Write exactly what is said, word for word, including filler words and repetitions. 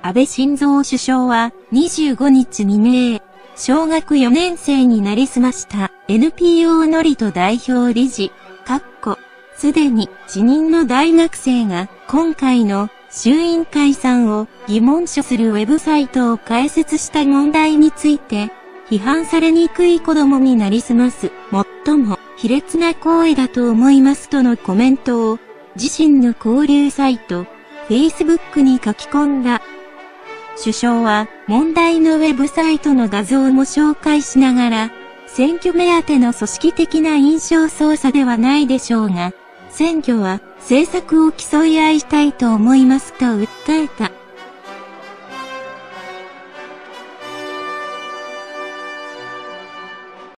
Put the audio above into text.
安倍晋三首相はにじゅうごにち未明、小学よねん生になりすました エヌピーオー ノリト代表理事、かっこ、すでに辞任の大学生が今回の衆院解散を疑問視するウェブサイトを開設した問題について、批判されにくい子供になりすます、最も卑劣な行為だと思いますとのコメントを、自身の交流サイト、Facebook に書き込んだ。首相は問題のウェブサイトの画像も紹介しながら、選挙目当ての組織的な印象操作ではないでしょうが、選挙は政策を競い合いたいと思いますと訴えた。